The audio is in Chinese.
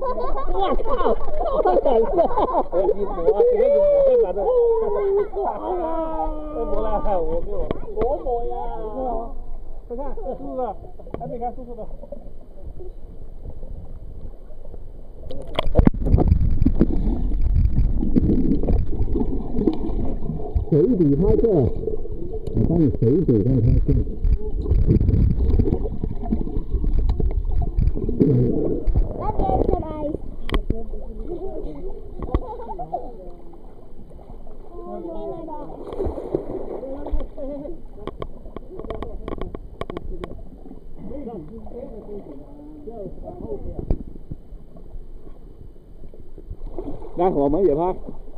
我靠！我等一下， 我一摸，这个就摸啥子？摸了，我给我。 多摸呀！ 快看，叔叔的，还没看叔叔的。 水底拍摄，我帮你水底再拍摄。 来，我们也拍。